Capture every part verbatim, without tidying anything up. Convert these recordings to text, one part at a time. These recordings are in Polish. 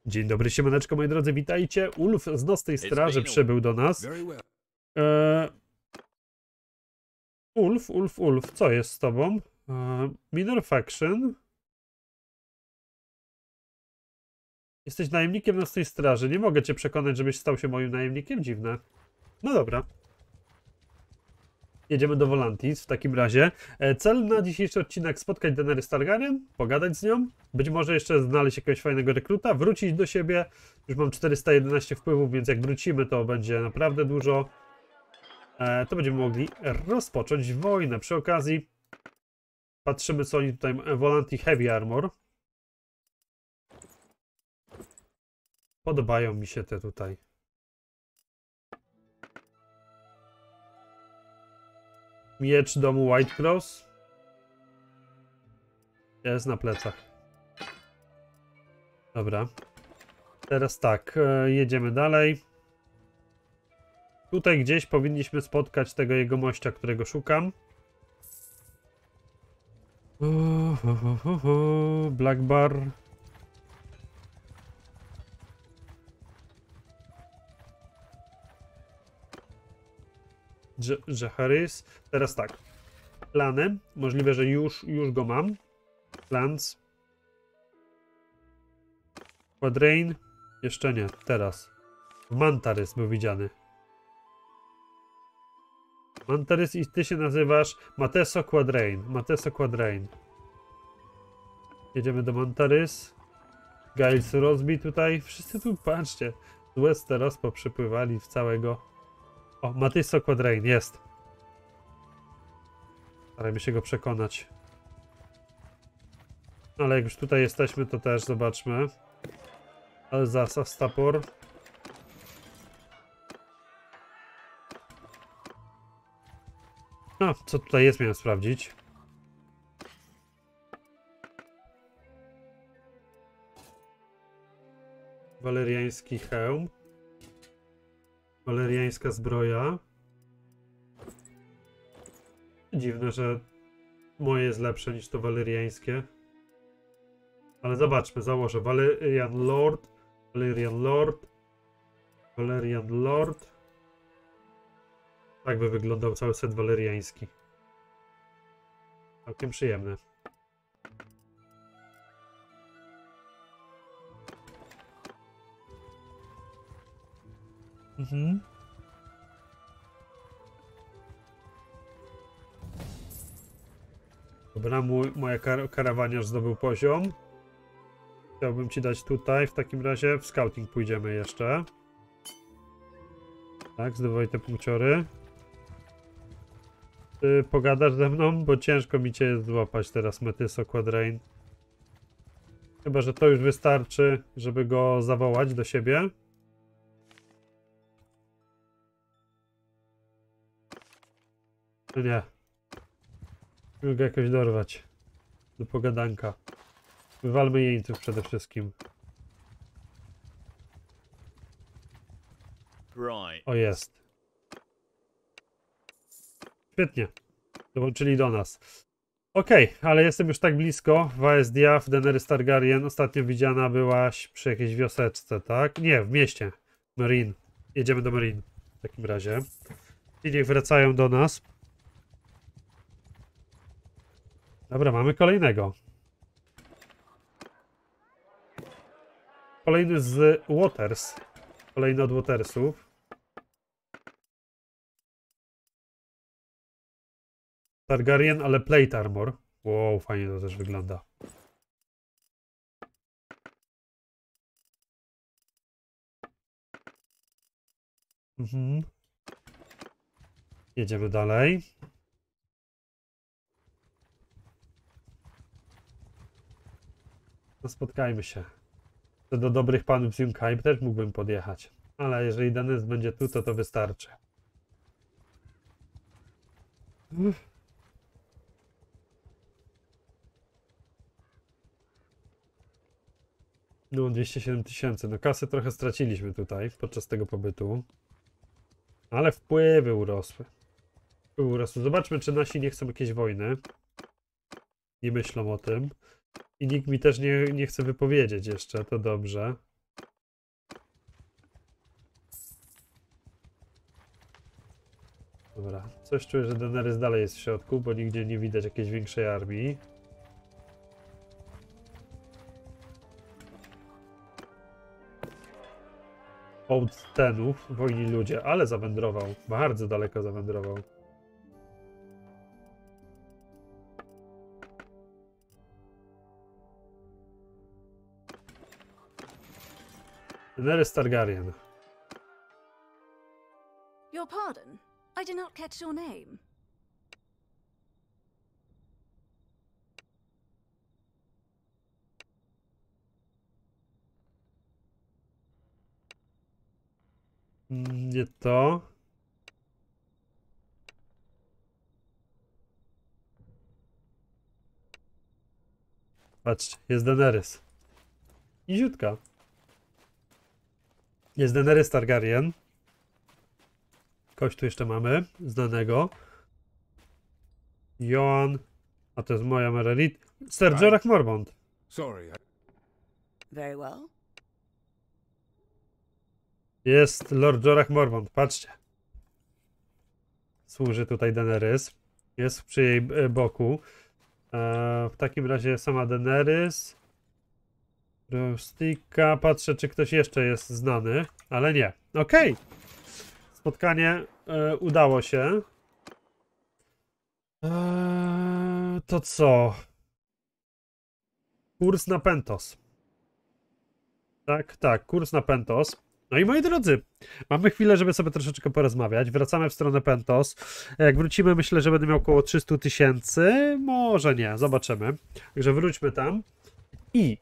Dzień dobry, siemaneczko moi drodzy, witajcie. Ulf z Nocnej Straży przybył do nas. Eee... Ulf, Ulf, Ulf, co jest z tobą? Eee... Minor Faction. Jesteś najemnikiem Nocnej Straży. Nie mogę cię przekonać, żebyś stał się moim najemnikiem. Dziwne. No dobra. Jedziemy do Volantis w takim razie. E, cel na dzisiejszy odcinek: spotkać Daenerys Targaryen, pogadać z nią, być może jeszcze znaleźć jakiegoś fajnego rekruta, wrócić do siebie. Już mam czterysta jedenaście wpływów, więc jak wrócimy, to będzie naprawdę dużo. E, to będziemy mogli rozpocząć wojnę. Przy okazji patrzymy, co oni tutaj mają. Volantis Heavy Armor. Podobają mi się te tutaj. Miecz domu White Cross. Jest na plecach. Dobra. Teraz tak, jedziemy dalej. Tutaj gdzieś powinniśmy spotkać tego jego mościa, którego szukam. Black Bar. Jaehaerys. Teraz tak. Plany. Możliwe, że już, już go mam. Plans. Quadrain. Jeszcze nie. Teraz. Mantarys był widziany. Mantarys i ty się nazywasz Mateso Quadrain. Mateso Quadrain. Jedziemy do Mantarys. Giles rozbi tutaj. Wszyscy tu, patrzcie. Z Westeros poprzypływali w całego... O, Mateso Quadrain, jest. Starajmy się go przekonać. Ale jak już tutaj jesteśmy, to też zobaczmy. Alzasa Stapor. No, co tutaj jest, miałem sprawdzić. Waleriański hełm. Waleriańska zbroja. Dziwne, że moje jest lepsze niż to waleriańskie. Ale zobaczmy, założę. Valerian Lord. Valerian Lord. Valerian Lord. Tak by wyglądał cały set waleriański. Całkiem przyjemny. Mhm. Dobra, mój, moja kar karawaniarz zdobył poziom. Chciałbym ci dać tutaj, w takim razie w scouting pójdziemy jeszcze. Tak, zdobywaj te punkciory. Ty pogadasz ze mną, bo ciężko mi cię jest złapać teraz, Mateso Quadrain. Chyba że to już wystarczy, żeby go zawołać do siebie. No nie. Musimy go jakoś dorwać. Do pogadanka. Wywalmy jeńców przede wszystkim. O, jest. Świetnie. Dołączyli do nas. Okej, okay, ale jestem już tak blisko. Vaes Diaf, Daenerys Targaryen. Ostatnio widziana byłaś przy jakiejś wioseczce, tak? Nie, w mieście. Meereen. Jedziemy do Meereen w takim razie. I niech wracają do nas. Dobra, mamy kolejnego. Kolejny z Waters. Kolejny od Watersów. Targaryen, ale plate armor. Wow, fajnie to też wygląda. Mhm. Jedziemy dalej. No, spotkajmy się. To do dobrych panów z Yunkai też mógłbym podjechać. Ale jeżeli Daenerys będzie tu, to to wystarczy. No, dwieście siedem tysięcy. No, kasy trochę straciliśmy tutaj podczas tego pobytu. Ale wpływy urosły. Wpływy urosły. Zobaczmy, czy nasi nie chcą jakiejś wojny. Nie myślą o tym. I nikt mi też nie, nie chce wypowiedzieć jeszcze, to dobrze. Dobra, coś czuję, że Daenerys dalej jest w środku, bo nigdzie nie widać jakiejś większej armii. Old Tenów, wojni ludzie, ale zawędrował. Bardzo daleko zawędrował. Daenerys Targaryen. Your pardon? I did not catch your name. Nie to. Patrzcie, jest Daenerys. Niziutka. Jest Daenerys Targaryen. Kogoś tu jeszcze mamy, znanego. Joan. A to jest moja Merelit. Ser Jorah Mormont. Sorry. Very well. Jest Lord Jorah Mormont, patrzcie. Służy tutaj Daenerys. Jest przy jej boku. Eee, w takim razie sama Daenerys. Rustika. Patrzę, czy ktoś jeszcze jest znany, ale nie. Okej. Okay. Spotkanie e, udało się. Eee, to co? Kurs na Pentos. Tak, tak, kurs na Pentos. No i moi drodzy, mamy chwilę, żeby sobie troszeczkę porozmawiać. Wracamy w stronę Pentos. Jak wrócimy, myślę, że będę miał około trzysta tysięcy. Może nie, zobaczymy. Także wróćmy tam. I...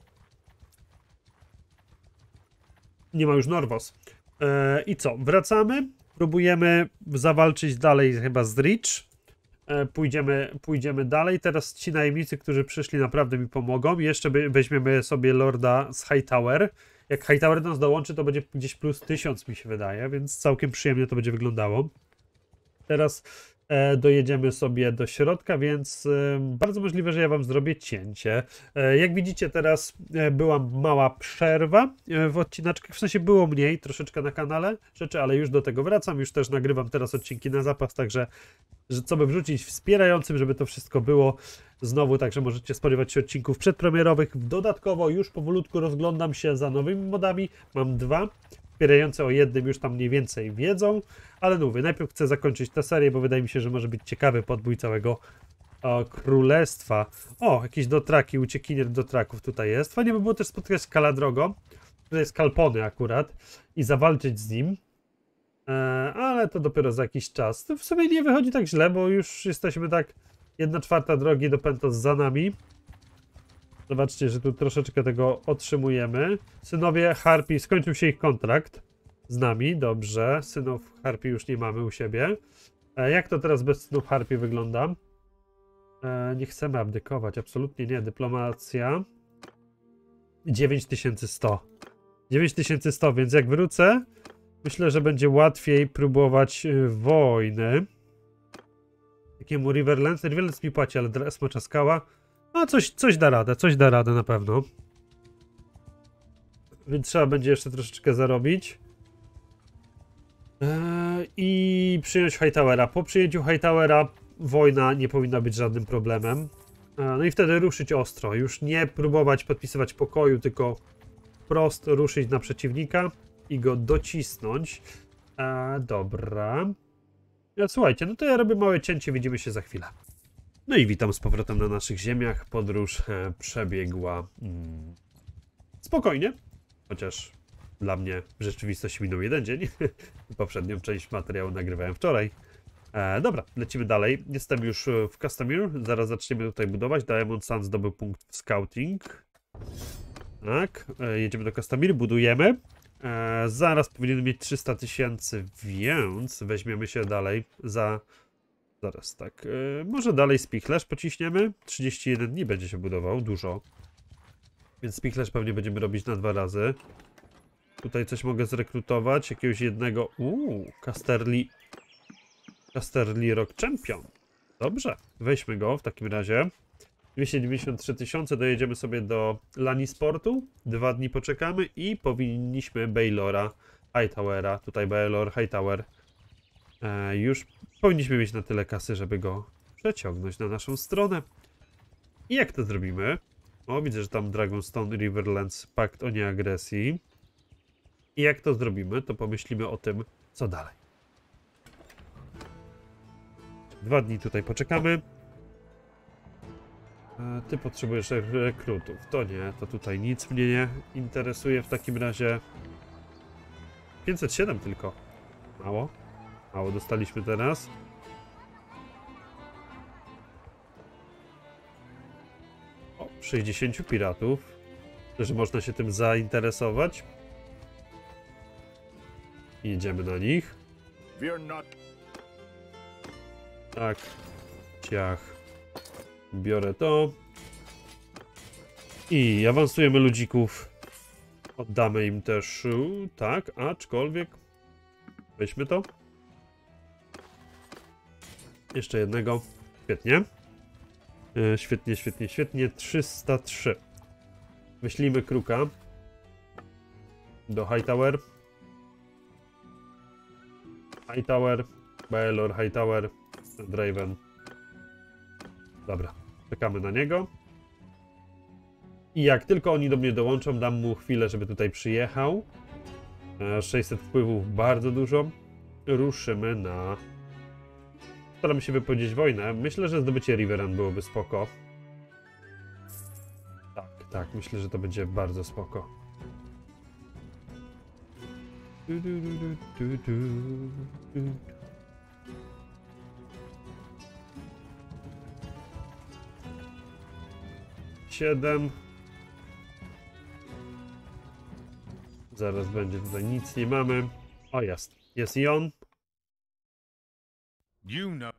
Nie ma już Norwos. E, I co? Wracamy. Próbujemy zawalczyć dalej chyba z Reach. E, pójdziemy, pójdziemy dalej. Teraz ci najemnicy, którzy przyszli, naprawdę mi pomogą. Jeszcze by, weźmiemy sobie Lorda z Hightower. Jak Hightower do nas dołączy, to będzie gdzieś plus tysiąc, mi się wydaje, więc całkiem przyjemnie to będzie wyglądało. Teraz e, dojedziemy sobie do środka, więc e, bardzo możliwe, że ja wam zrobię cięcie. E, jak widzicie, teraz e, była mała przerwa e, w odcinaczkach, w sensie było mniej troszeczkę na kanale rzeczy, ale już do tego wracam, już też nagrywam teraz odcinki na zapas, także że co by wrzucić wspierającym, żeby to wszystko było znowu, także możecie spodziewać się odcinków przedpremierowych. Dodatkowo już powolutku rozglądam się za nowymi modami. Mam dwa. Wspierające o jednym już tam mniej więcej wiedzą, ale no mówię, najpierw chcę zakończyć tę serię, bo wydaje mi się, że może być ciekawy podbój całego o, królestwa. O, jakieś dotraki, uciekinier dotraków tutaj jest. Fajnie by było też spotkać Caladrogo, tutaj jest Kalpony akurat, i zawalczyć z nim. E, ale to dopiero za jakiś czas. To w sumie nie wychodzi tak źle, bo już jesteśmy tak jedna czwarta drogi do Pentos za nami. Zobaczcie, że tu troszeczkę tego otrzymujemy. Synowie Harpii, skończył się ich kontrakt z nami, dobrze. Synów Harpii już nie mamy u siebie. E, jak to teraz bez synów Harpii wygląda? E, nie chcemy abdykować, absolutnie nie. Dyplomacja. dziewięć tysięcy sto. dziewięć tysięcy sto, więc jak wrócę, myślę, że będzie łatwiej próbować wojny. Takiemu Riverlands. Riverlands mi płaci, ale Smocza Skała. No coś, coś da radę, coś da radę na pewno. Więc trzeba będzie jeszcze troszeczkę zarobić. Eee, I przyjąć Hightowera. Po przyjęciu Hightowera wojna nie powinna być żadnym problemem. Eee, no i wtedy ruszyć ostro. Już nie próbować podpisywać pokoju, tylko wprost ruszyć na przeciwnika i go docisnąć. Eee, dobra. Ja, słuchajcie, no to ja robię małe cięcie, widzimy się za chwilę. No i witam z powrotem na naszych ziemiach. Podróż e, przebiegła mm, spokojnie, chociaż dla mnie w rzeczywistości minął jeden dzień. Poprzednią część materiału nagrywałem wczoraj. E, dobra, lecimy dalej. Jestem już w Castamere, zaraz zaczniemy tutaj budować. Diamond Sun zdobył punkt w scouting. Tak, e, jedziemy do Castamere, budujemy. E, zaraz powinien mieć trzysta tysięcy, więc weźmiemy się dalej za... Zaraz tak, yy, może dalej Spichlerz pociśniemy. trzydzieści jeden dni będzie się budował, dużo. Więc Spichlerz pewnie będziemy robić na dwa razy. Tutaj coś mogę zrekrutować, jakiegoś jednego... Uuu, Casterly... Casterly Rock Champion. Dobrze, weźmy go w takim razie. dwieście dziewięćdziesiąt trzy tysiące, dojedziemy sobie do Lannisportu. Dwa dni poczekamy i powinniśmy Baelora Hightowera, tutaj Baelor Hightower, E, już powinniśmy mieć na tyle kasy, żeby go przeciągnąć na naszą stronę. I jak to zrobimy? O, widzę, że tam Dragonstone Riverlands, pakt o nieagresji. I jak to zrobimy, to pomyślimy o tym, co dalej. Dwa dni tutaj poczekamy. E, ty potrzebujesz rekrutów. To nie, to tutaj nic mnie nie interesuje w takim razie. pięćset siedem tylko. Mało. Mało dostaliśmy teraz. O, sześćdziesięciu piratów. Myślę, że można się tym zainteresować. Jedziemy na nich. Tak. Ciach. Biorę to. I awansujemy ludzików. Oddamy im też... Tak, aczkolwiek... Weźmy to. Jeszcze jednego. Świetnie. E, świetnie, świetnie, świetnie. trzysta trzy. Wyślijmy kruka. Do Hightower. Hightower. Baelor, Hightower. Draven. Dobra. Czekamy na niego. I jak tylko oni do mnie dołączą, dam mu chwilę, żeby tutaj przyjechał. E, sześćset wpływów, bardzo dużo. Ruszymy na... Staramy się wypowiedzieć wojnę. Myślę, że zdobycie Riverrun byłoby spoko. Tak, tak. Myślę, że to będzie bardzo spoko. Du, du, du, du, du, du. Siedem. Zaraz będzie tutaj, nic nie mamy. O, jest. Jest i on. You know.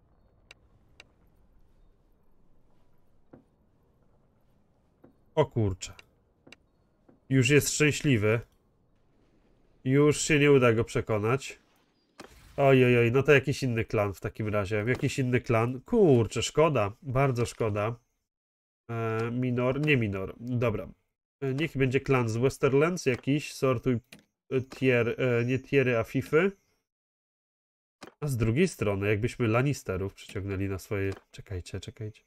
O kurczę. Już jest szczęśliwy. Już się nie uda go przekonać. Ojej, oj, no to jakiś inny klan w takim razie. Jakiś inny klan. Kurczę, szkoda. Bardzo szkoda. E, minor, nie minor. Dobra. E, niech będzie klan z Westerlands jakiś. Sortuj tier, e, nie tiery, a fify. A z drugiej strony, jakbyśmy Lannisterów przyciągnęli na swoje... Czekajcie, czekajcie.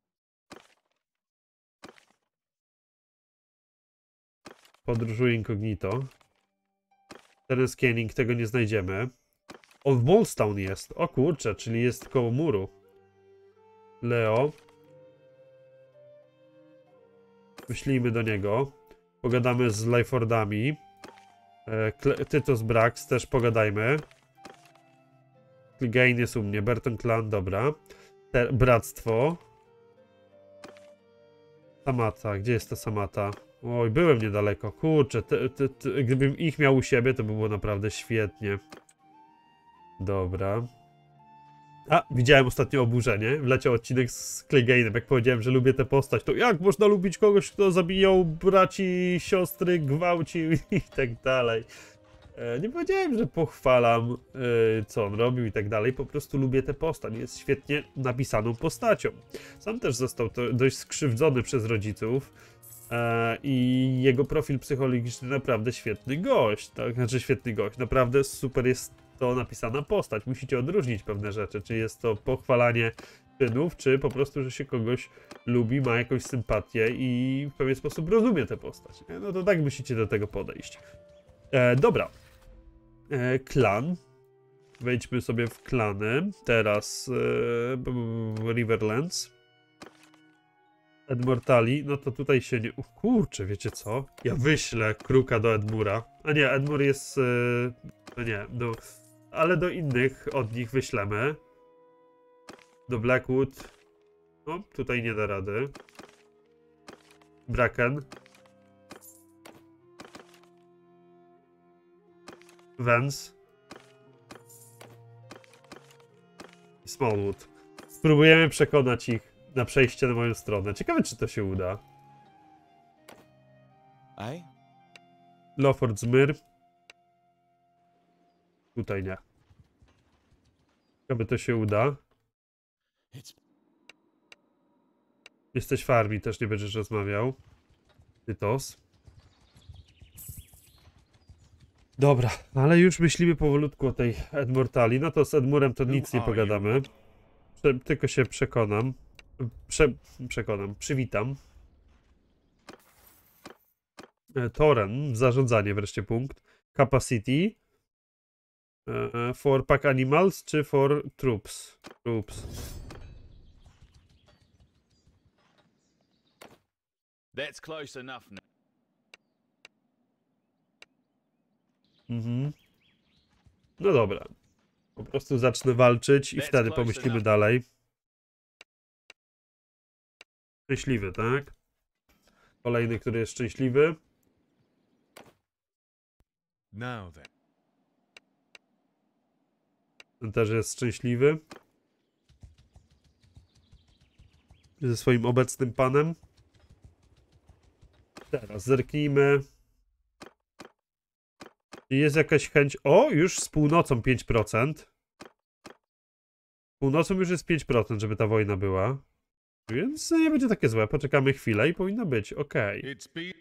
Podróżuj incognito. Terence Canning, tego nie znajdziemy. O, w Molestown jest. O kurczę, czyli jest koło muru. Leo. Wyślijmy do niego. Pogadamy z Lyfordami. E, Tytos Brax, też pogadajmy. Clegane jest u mnie. Burton Clan, dobra. Te, bractwo. Samata, gdzie jest ta Samata? Oj, byłem niedaleko. Kurczę, te, te, te, gdybym ich miał u siebie, to by było naprawdę świetnie. Dobra. A, widziałem ostatnio oburzenie. Wleciał odcinek z Clegane'em. Jak powiedziałem, że lubię tę postać, to jak można lubić kogoś, kto zabijał braci, siostry, gwałcił i tak dalej. E, nie powiedziałem, że pochwalam, e, co on robił i tak dalej. Po prostu lubię tę postać. Jest świetnie napisaną postacią. Sam też został to dość skrzywdzony przez rodziców. E, I jego profil psychologiczny naprawdę świetny gość. Tak? Znaczy świetny gość. Naprawdę super jest to napisana postać. Musicie odróżnić pewne rzeczy. Czy jest to pochwalanie czynów, czy po prostu, że się kogoś lubi, ma jakąś sympatię i w pewien sposób rozumie tę postać. Nie? No to tak musicie do tego podejść. E, dobra. E, klan. Wejdźmy sobie w klany. Teraz e, Riverlands. Edmortali, no to tutaj się nie... O kurczę, wiecie co? Ja wyślę kruka do Edmura. A nie, Edmur jest... Yy, no nie, do... ale do innych od nich wyślemy. Do Blackwood. No, tutaj nie da rady. Bracken. Vance. I Smallwood. Spróbujemy przekonać ich na przejście na moją stronę. Ciekawe, czy to się uda. Aye? Lawford Zmyr. Tutaj nie. Ciekawe, to się uda. It's... Jesteś w armii, też nie będziesz rozmawiał. Tytos. Dobra, ale już myślimy powolutku o tej Edmortali. No to z Edmurem to nic nie pogadamy. Prze tylko się przekonam. Prze przekonam, przywitam. E, Toren, zarządzanie wreszcie punkt. Capacity. E, for pack animals czy for troops? Troops. That's close enough now. Mhm. No dobra. Po prostu zacznę walczyć i That's wtedy close pomyślimy enough. dalej. Szczęśliwy, tak? Kolejny, który jest szczęśliwy. Now then. Ten też jest szczęśliwy. Ze swoim obecnym panem. Teraz zerknijmy. Jest jakaś chęć... O, już z północą pięć procent. Z północą już jest pięć procent, żeby ta wojna była. Więc nie będzie takie złe. Poczekamy chwilę i powinno być. Okej. It's been.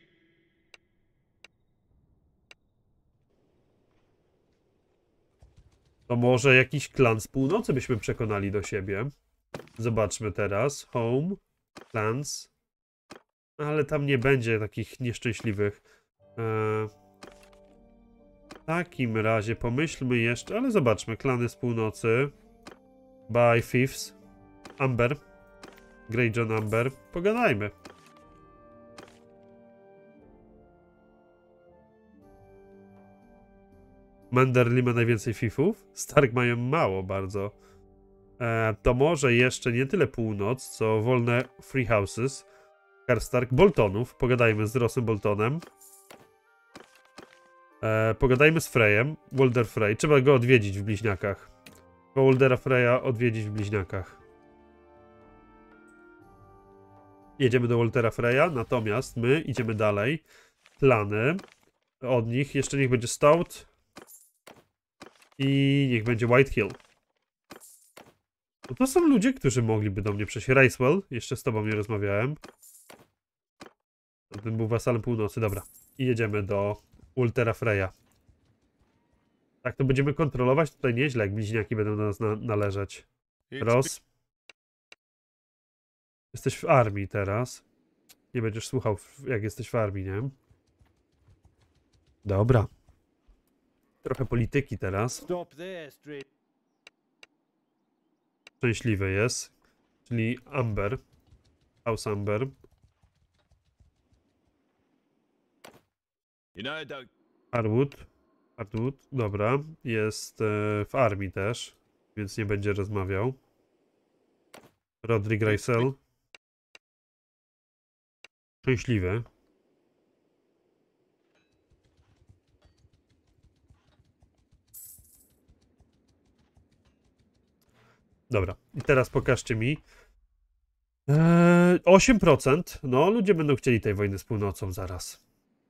To może jakiś klan z północy byśmy przekonali do siebie. Zobaczmy teraz. Home. Clans. Ale tam nie będzie takich nieszczęśliwych. Eee, w takim razie pomyślmy jeszcze, ale zobaczmy. Klany z północy. By Fifths. Amber. Greyjohn Amber. Pogadajmy. Manderly ma najwięcej fifów. Stark mają mało bardzo. E, to może jeszcze nie tyle północ, co wolne free houses. Karstark. Boltonów. Pogadajmy z Rossem Boltonem. E, pogadajmy z Freyem. Walder Frey. Trzeba go odwiedzić w bliźniakach. Waldera Freya odwiedzić w bliźniakach. Jedziemy do Waltera Freya, natomiast my idziemy dalej. Plany od nich. Jeszcze niech będzie Stout. I niech będzie Whitehill. No to są ludzie, którzy mogliby do mnie przejść. Racewell, jeszcze z tobą nie rozmawiałem. Ten był wasalem północy, dobra. I jedziemy do Waltera Freya. Tak, to będziemy kontrolować tutaj nieźle, jak bliźniaki będą do nas na należeć. It's Ross. Jesteś w armii teraz. Nie będziesz słuchał, jak jesteś w armii, nie? Dobra. Trochę polityki teraz. Stop there, straight. Szczęśliwy jest. Czyli Amber. House Amber. You know, don't. Hardwood. Hardwood. Dobra. Jest e, w armii też. Więc nie będzie rozmawiał. Roderick Rysel. Szczęśliwy. Dobra. I teraz pokażcie mi. Eee, osiem procent. No, ludzie będą chcieli tej wojny z północą zaraz.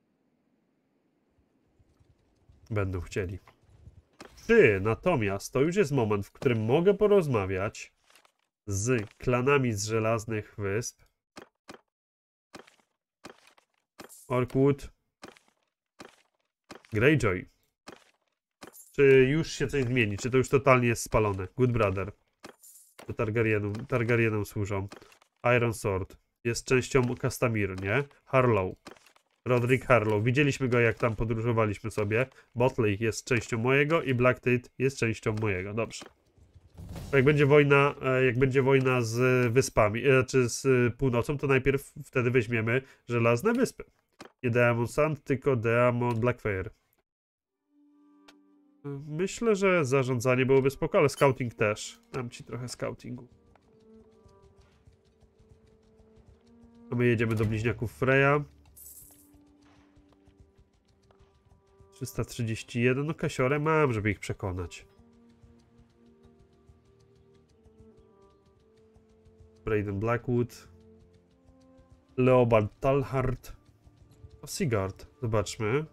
Będą chcieli. Czy natomiast to już jest moment, w którym mogę porozmawiać z klanami z Żelaznych Wysp. Orkwood. Greyjoy. Czy już się coś zmieni? Czy to już totalnie jest spalone? Good Brother. To Targaryenom, Targaryenom służą. Iron Sword. Jest częścią Castamir, nie? Harlow. Roderick Harlow. Widzieliśmy go, jak tam podróżowaliśmy sobie. Botley jest częścią mojego i Black Tate jest częścią mojego. Dobrze. Jak będzie wojna, jak będzie wojna z wyspami, czy z północą, to najpierw wtedy weźmiemy Żelazne Wyspy. Nie Daemon Sand, tylko Daemon Blackfire. Myślę, że zarządzanie byłoby spoko, ale scouting też. Dam ci trochę scoutingu. A my jedziemy do bliźniaków Freya. trzysta trzydzieści jeden. No kasiorę mam, żeby ich przekonać. Braden Blackwood. Leobald Talhart. O, Sigurd. Zobaczmy.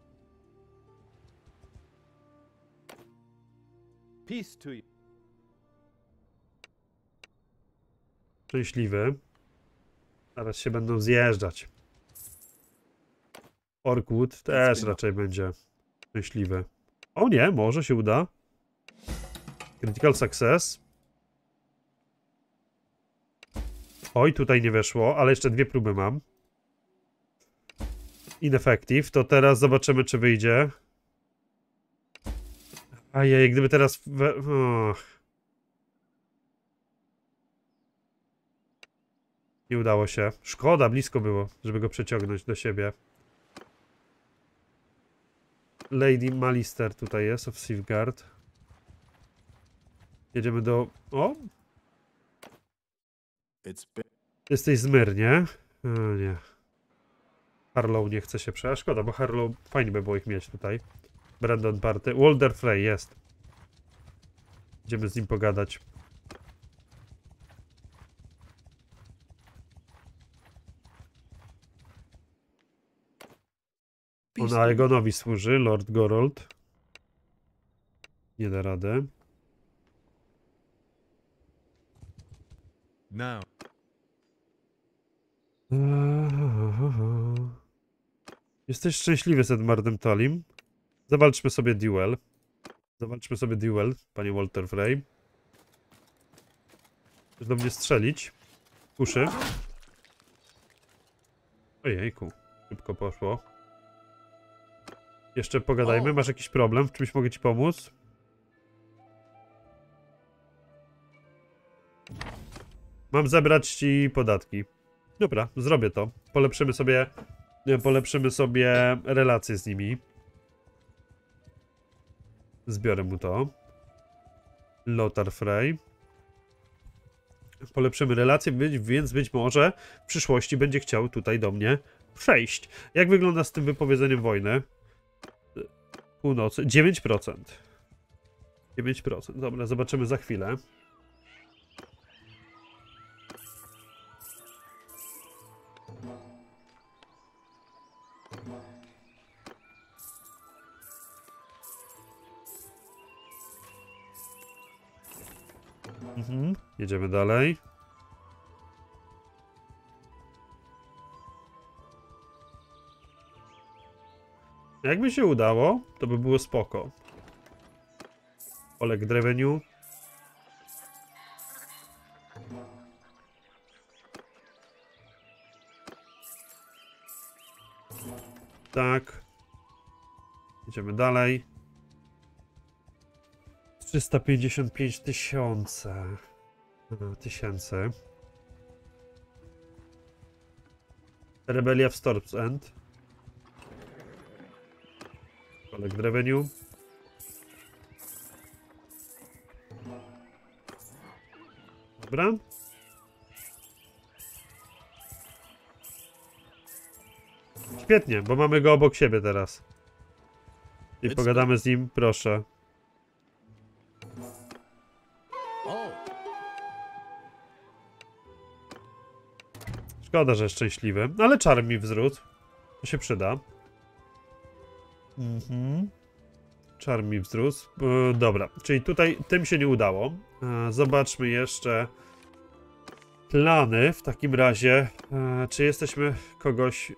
Peace to you. Szczęśliwy. Zaraz się będą zjeżdżać. Orkwood też raczej będzie. Szczęśliwy. O nie, może się uda. Critical success. Oj, tutaj nie weszło, ale jeszcze dwie próby mam. Ineffective. To teraz zobaczymy, czy wyjdzie. Ajej, gdyby teraz... We... Och. Nie udało się. Szkoda, blisko było, żeby go przeciągnąć do siebie. Lady Malister tutaj jest, of Safeguard. Jedziemy do... O! Jesteś zmyr, nie? O, nie. Harlow nie chce się przejść. Szkoda, bo Harlow fajnie by było ich mieć tutaj. Brandon Party. Walder Frey jest. Idziemy z nim pogadać. On Aegonowi służy, Lord Gorold. Nie da rady. Now. Jesteś szczęśliwy z Edmardem Tolim. Zawalczmy sobie duel. Zawalczmy sobie duel, panie Walter Frey. Chcesz do mnie strzelić? Kuszy. Ojejku, szybko poszło. Jeszcze pogadajmy. Masz jakiś problem? W czymś mogę ci pomóc? Mam zebrać ci podatki. Dobra, zrobię to. Polepszymy sobie, polepszymy sobie relacje z nimi. Zbiorę mu to. Lothar Frey. Polepszymy relacje, więc być może w przyszłości będzie chciał tutaj do mnie przejść. Jak wygląda z tym wypowiedzeniem wojny? Północy. dziewięć procent. dziewięć procent. Dobra, zobaczymy za chwilę. Mhm. Jedziemy dalej. Jakby się udało, to by było spoko. Oleg Dreveniu. Tak. Idziemy dalej. trzysta pięćdziesiąt pięć tysięcy. Tysięcy. Rebelia w Storm's End. Collect revenue. Dobra. Świetnie, bo mamy go obok siebie teraz. I pogadamy z nim, proszę. Szkoda, że jest szczęśliwy, ale czar mi wzrósł. To się przyda. Mhm. Czar mi wzrósł. E, dobra, czyli tutaj tym się nie udało. E, zobaczmy jeszcze plany w takim razie. E, czy jesteśmy kogoś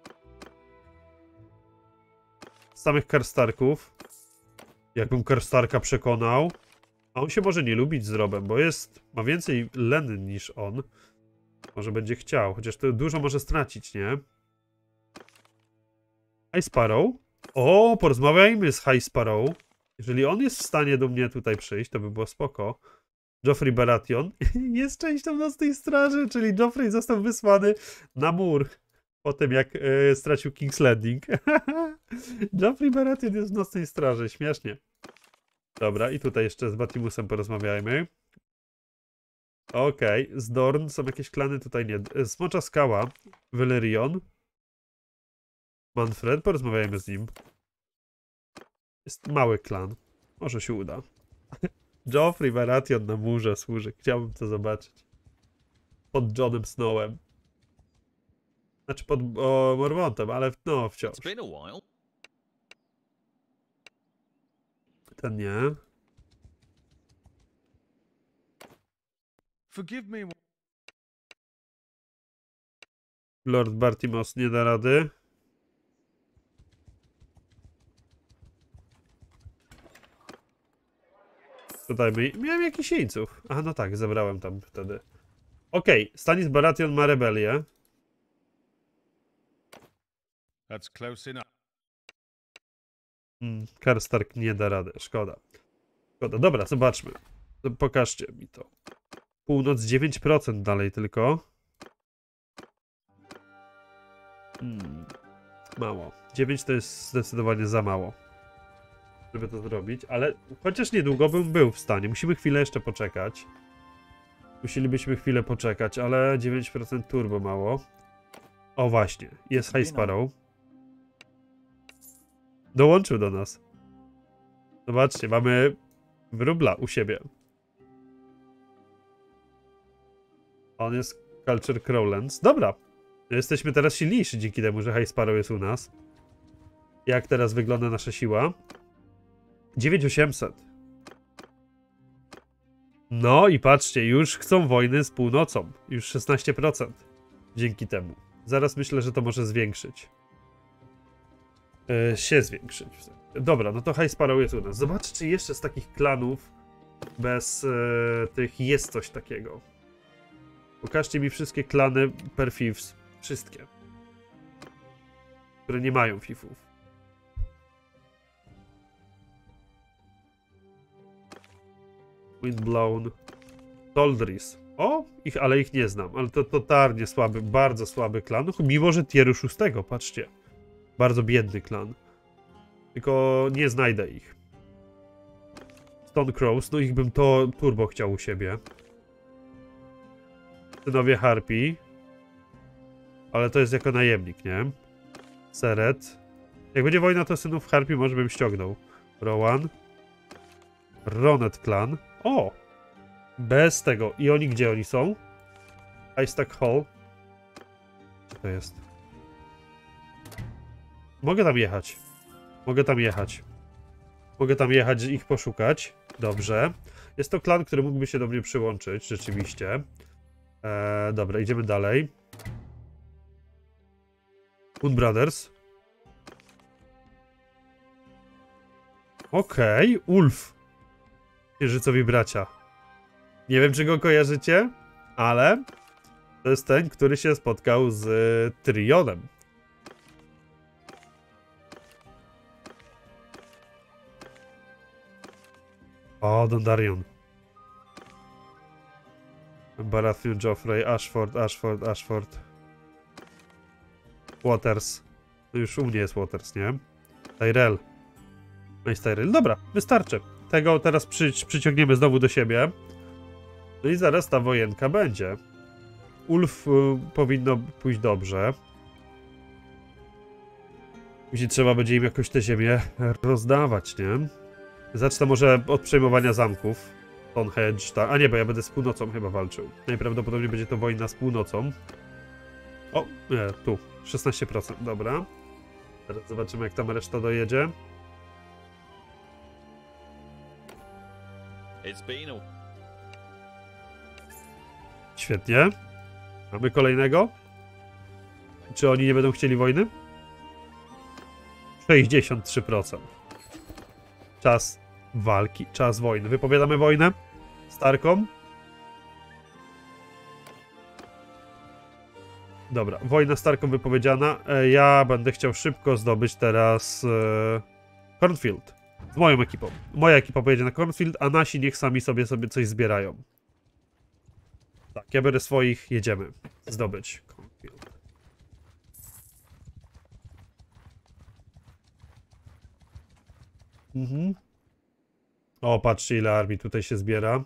z samych Karstarków? Jakbym Karstarka przekonał. A on się może nie lubić z Robem, bo jest, ma więcej leny niż on. Może będzie chciał, chociaż to dużo może stracić, nie? High Sparrow. O, porozmawiajmy z High Sparrow. Jeżeli on jest w stanie do mnie tutaj przyjść, to by było spoko. Joffrey Baratheon jest częścią Nocnej Straży, czyli Joffrey został wysłany na mur po tym, jak e, stracił King's Landing. Joffrey Baratheon jest w Nocnej Straży, śmiesznie. Dobra, i tutaj jeszcze z Batimusem porozmawiajmy. Okej, okay. Z Dorn są jakieś klany, tutaj nie. Smocza Skała, Valerion. Manfred, porozmawiajmy z nim. Jest mały klan. Może się uda. Joffrey Baratheon na murze służy. Chciałbym to zobaczyć. Pod Jonem Snowem. Znaczy pod o, Mormontem, ale no wciąż. Ten nie. Forgive me. Lord Bartimos nie da rady. Dodajmy. Miałem jakiś jeńców. Aha, no tak, zebrałem tam wtedy. Okej, okay. Stannis Baratheon ma rebelię. That's close enough. Hmm, Karstark nie da rady, szkoda. Szkoda, dobra, zobaczmy. Pokażcie mi to. Północ dziewięć procent dalej tylko. Hmm, mało. dziewięć to jest zdecydowanie za mało, żeby to zrobić, ale chociaż niedługo bym był w stanie. Musimy chwilę jeszcze poczekać. Musielibyśmy chwilę poczekać, ale dziewięć procent turbo mało. O właśnie, jest High Sparrow. Dołączył do nas. Zobaczcie, mamy wróbla u siebie. On jest Culture Crowlands. Dobra. Jesteśmy teraz silniejsi dzięki temu, że High Sparrow jest u nas. Jak teraz wygląda nasza siła? dziewięć tysięcy osiemset. No i patrzcie, już chcą wojny z północą. Już szesnaście procent. Dzięki temu. Zaraz myślę, że to może zwiększyć. Yy, się zwiększyć. Dobra, no to High Sparrow jest u nas. Zobaczcie, czy jeszcze z takich klanów bez yy, tych jest coś takiego. Pokażcie mi wszystkie klany per fifths. Wszystkie. Które nie mają fifów. Windblown. Toldris. O, ich, ale ich nie znam. Ale to totalnie słaby, bardzo słaby klan. Mimo, że tieru szóstego, patrzcie. Bardzo biedny klan. Tylko nie znajdę ich. Stone Crows, no ich bym to turbo chciał u siebie. Synowie Harpii. Ale to jest jako najemnik, nie? Seret. Jak będzie wojna, to synów Harpii może bym ściągnął. Rowan. Ronet Clan. O! Bez tego. I oni gdzie oni są? Haystack Hall. Co to jest? Mogę tam jechać. Mogę tam jechać. Mogę tam jechać i ich poszukać. Dobrze. Jest to klan, który mógłby się do mnie przyłączyć, rzeczywiście. Eee, dobra, idziemy dalej. Moon Brothers. Okej, okay. Ulf. Księżycowi bracia. Nie wiem, czy go kojarzycie, ale to jest ten, który się spotkał z y, Tyrionem. O, Dondarrion. Baratheon, Joffrey, Ashford, Ashford, Ashford. Waters. No już u mnie jest Waters, nie? Tyrell. No jest Tyrell. Dobra, wystarczy. Tego teraz przy, przyciągniemy znowu do siebie. No i zaraz ta wojenka będzie. Ulf y, powinno pójść dobrze. Później trzeba będzie im jakoś te ziemię rozdawać, nie? Zacznę może od przejmowania zamków. Stonehenge, tak. A nie, bo ja będę z północą chyba walczył. Najprawdopodobniej będzie to wojna z północą. O, nie, tu. szesnaście procent, dobra. Teraz zobaczymy, jak tam reszta dojedzie. It's been a... Świetnie. Mamy kolejnego? Czy oni nie będą chcieli wojny? sześćdziesiąt trzy procent. Czas walki, czas wojny. Wypowiadamy wojnę Starkom. Dobra, wojna Starkom wypowiedziana. E, ja będę chciał szybko zdobyć teraz e, Cornfield. Z moją ekipą. Moja ekipa pojedzie na Cornfield, a nasi niech sami sobie sobie coś zbierają. Tak, ja biorę swoich, jedziemy zdobyć Cornfield. Mhm. O, patrzcie, ile armii tutaj się zbiera.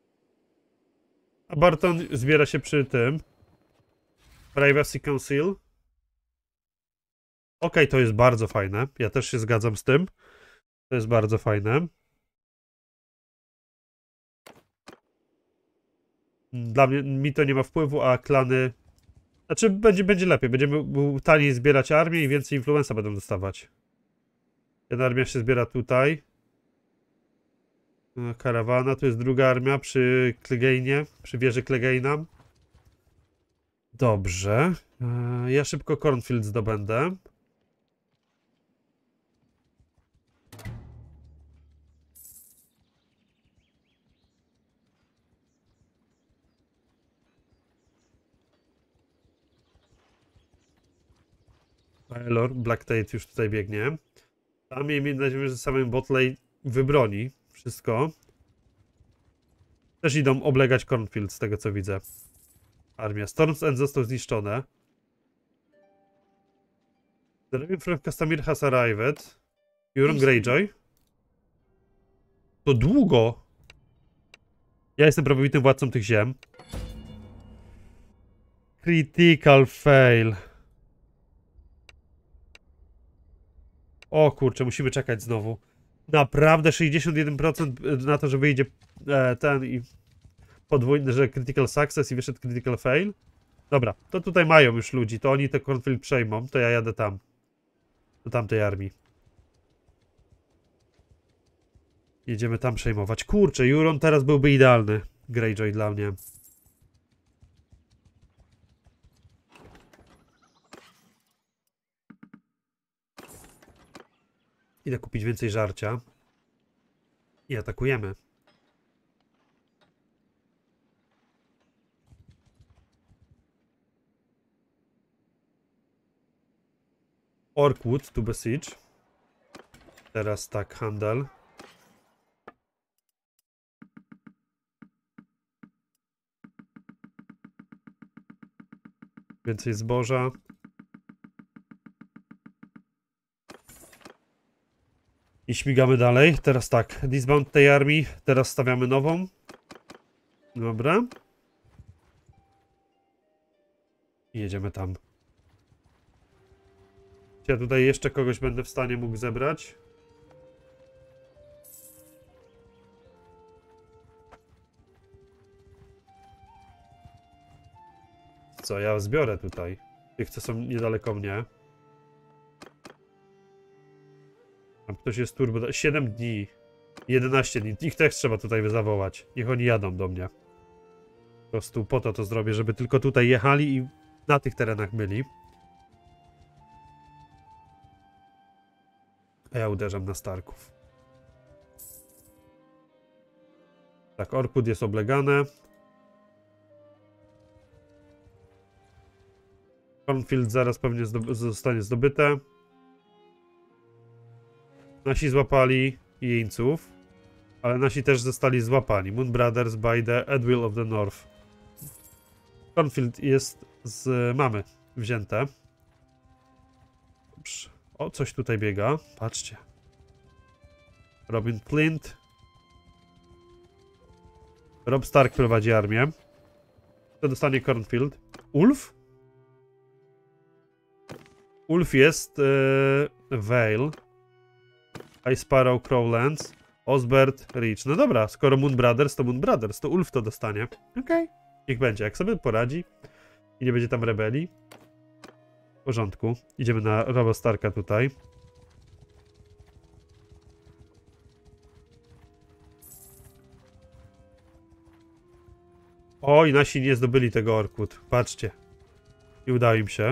A Barton zbiera się przy tym. Privacy Council. Okej, okay, to jest bardzo fajne. Ja też się zgadzam z tym. To jest bardzo fajne. Dla mnie mi to nie ma wpływu, a klany... Znaczy, będzie, będzie lepiej. Będziemy taniej zbierać armię i więcej influenza będą dostawać. Jedna armia się zbiera tutaj. Karawana, tu jest druga armia przy Clegane, przy wieży Clegane'a. Dobrze. Ja szybko Cornfield zdobędę. Lord, Black Tate już tutaj biegnie. Tam miejmy nadzieję, że samym Botley wybroni wszystko. Też idą oblegać Cornfield, z tego co widzę. Armia. Storm's End został zniszczone. The Raven from Castamir has arrived. Euron Greyjoy. To długo. Ja jestem prawowitym władcą tych ziem. Critical fail. O kurczę, musimy czekać znowu. Naprawdę sześćdziesiąt jeden procent na to, że wyjdzie e, ten i podwójny, że critical success i wyszedł critical fail. Dobra, to tutaj mają już ludzi, to oni te Cornfield przejmą, to ja jadę tam. Do tamtej armii. Jedziemy tam przejmować. Kurczę, Euron teraz byłby idealny. Greyjoy dla mnie. Idę kupić więcej żarcia. I atakujemy. Orkwood to besiege. Teraz tak, handel. Więcej zboża. I śmigamy dalej. Teraz tak, dismount tej armii. Teraz stawiamy nową. Dobra. I jedziemy tam. Ja tutaj jeszcze kogoś będę w stanie mógł zebrać. Co, ja zbiorę tutaj. Tych, co są niedaleko mnie. Tam ktoś jest turbo... siedem dni. jedenaście dni. Ich też trzeba tutaj zawołać. Niech oni jadą do mnie. Po prostu po to to zrobię, żeby tylko tutaj jechali i na tych terenach byli. A ja uderzam na Starków. Tak, Orkwood jest oblegane. Cornfield zaraz pewnie zdob zostanie zdobyte. Nasi złapali jeńców, ale nasi też zostali złapani. Moon Brothers by the Edwill of the North. Cornfield jest z mamy wzięte. Dobrze. O, coś tutaj biega. Patrzcie. Robin Flint. Rob Stark prowadzi armię. Kto dostanie Cornfield? Ulf? Ulf jest yy, Vale. High Sparrow, Crowlands. Osbert, Rich. No dobra, skoro Moon Brothers, to Moon Brothers. To Ulf to dostanie. Okej. Okay. Niech będzie. Jak sobie poradzi i nie będzie tam rebelii. W porządku. Idziemy na Roba Starka tutaj. O, i nasi nie zdobyli tego Orkwood. Patrzcie. Nie udało im się.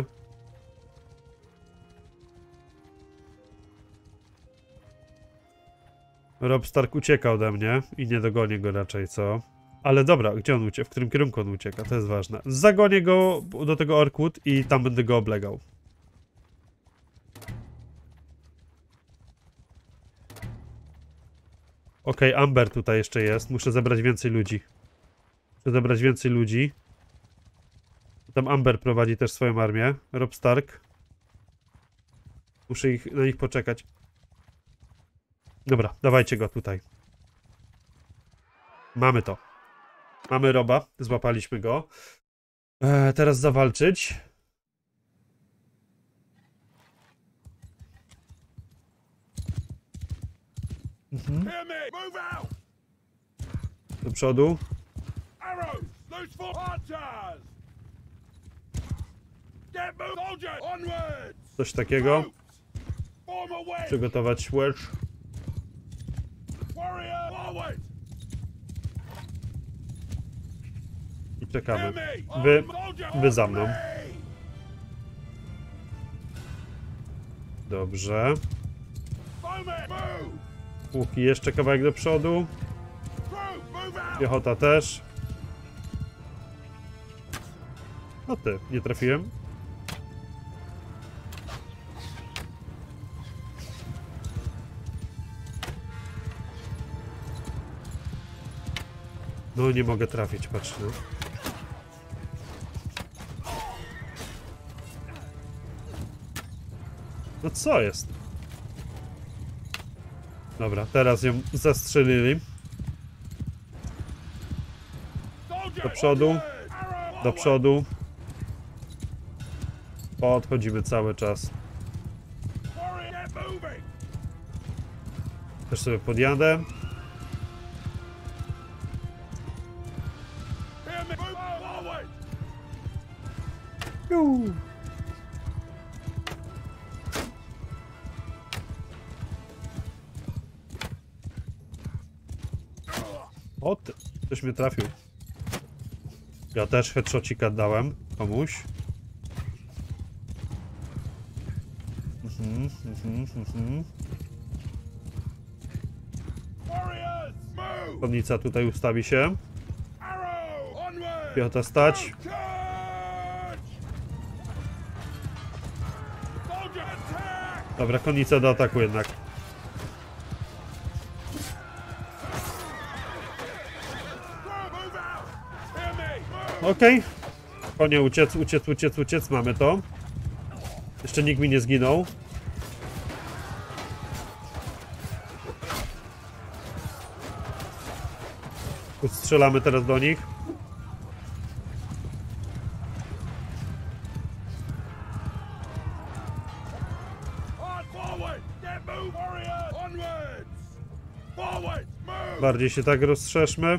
Rob Stark ucieka ode mnie i nie dogonię go raczej, co? Ale dobra, gdzie on ucieka? W którym kierunku on ucieka? To jest ważne. Zagonię go do tego Orkwood i tam będę go oblegał. Okej, okay, Amber tutaj jeszcze jest. Muszę zebrać więcej ludzi. Muszę zebrać więcej ludzi. Tam Amber prowadzi też swoją armię. Rob Stark. Muszę ich, na nich poczekać. Dobra, dawajcie go tutaj. Mamy to. Mamy Roba. Złapaliśmy go. Eee, teraz zawalczyć. Mhm. Do przodu. Coś takiego. Przygotować wedge. I czekamy. Wy, wy za mną. Dobrze. Łuki jeszcze kawałek do przodu. Piechota też. No ty, nie trafiłem. No nie mogę trafić, patrz no. No co jest? Dobra, teraz ją zastrzelili. Do przodu. Do przodu. Podchodzimy cały czas. Też sobie podjadę. Juuu. O ty, ktoś mnie trafił. Ja też headshotcika dałem komuś. Mhm, mhm, mhm. Konnica tutaj ustawi się. Piechota stać. Dobra, konnica do ataku jednak. Okej. Okay. Konie uciec, uciec, uciec, uciec. Mamy to. Jeszcze nikt mi nie zginął. Strzelamy teraz do nich. Bardziej się tak rozszerzmy.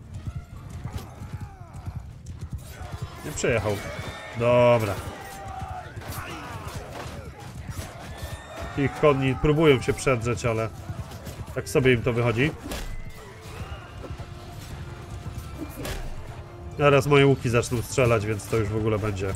Nie przejechał. Dobra. Ich koni próbują się przedrzeć, ale tak sobie im to wychodzi. Zaraz moje łuki zaczną strzelać, więc to już w ogóle będzie.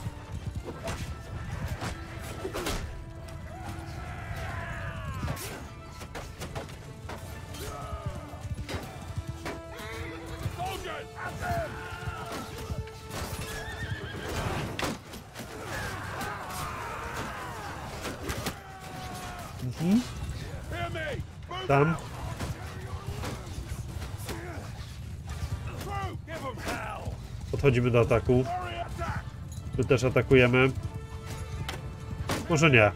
Mhm. Tam. Podchodzimy do ataku. Tu też atakujemy. Może nie.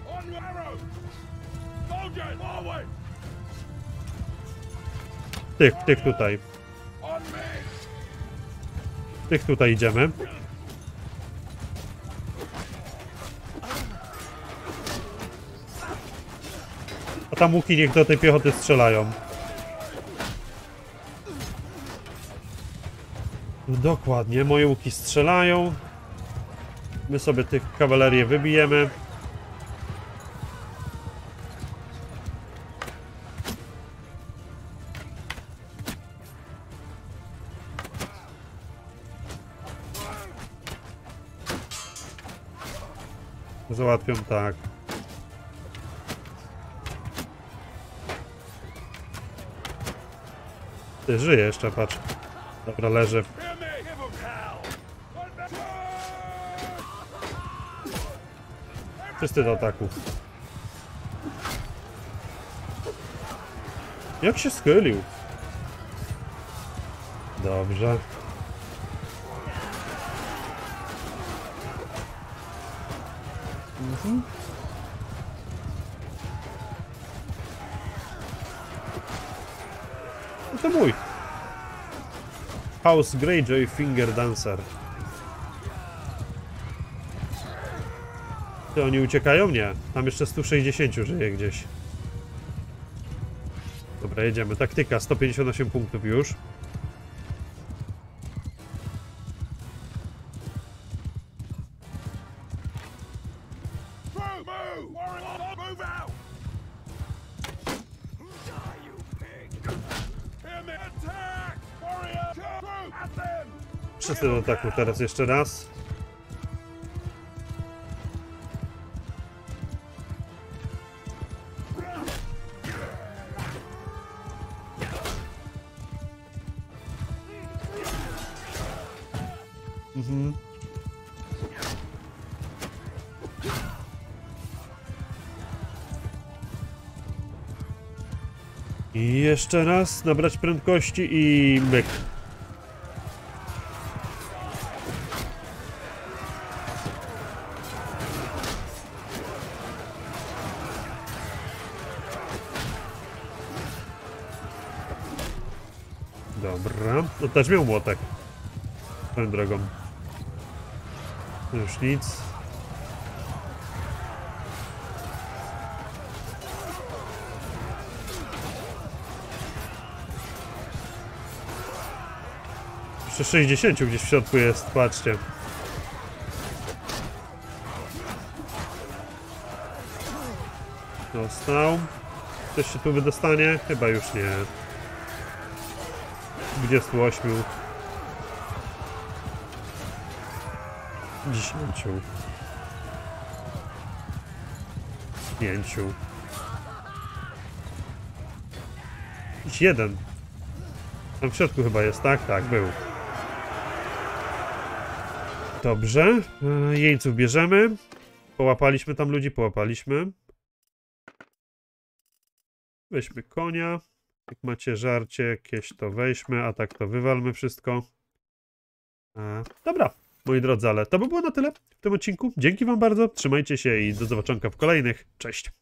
Tych, tych tutaj. Tych tutaj idziemy. A tam łuki niech do tej piechoty strzelają. Dokładnie, moje łuki strzelają. My sobie tych kawalerię wybijemy. Załatwią tak. Ty żyje jeszcze, patrz. Dobra, leży. Wszyscy do ataku. Jak się schylił? Dobrze. Mhm. No to mój. House Greyjoy Finger Dancer. Ty, oni uciekają? Nie. Tam jeszcze sto sześćdziesiąt żyje gdzieś. Dobra, jedziemy. Taktyka, sto pięćdziesiąt osiem punktów już. Wszyscy do ataku teraz jeszcze raz. Mhm. I jeszcze raz nabrać prędkości i myk. Dobra. No też miał młotek. Swoją drogą. Już nic. Jeszcze sześćdziesiąt gdzieś w środku jest, patrzcie. Dostał. Ktoś się tu wydostanie? Chyba już nie. dwudziestu ośmiu. dziesięciu. pięciu. Jakiś jeden. Tam w środku chyba jest, tak? Tak, był. Dobrze. E, Jeńców bierzemy. Połapaliśmy tam ludzi, połapaliśmy. Weźmy konia. Jak macie żarcie jakieś, to weźmy, a tak to wywalmy wszystko. E, dobra, moi drodzy, ale to by było na tyle w tym odcinku. Dzięki wam bardzo, trzymajcie się i do zobaczonka w kolejnych. Cześć!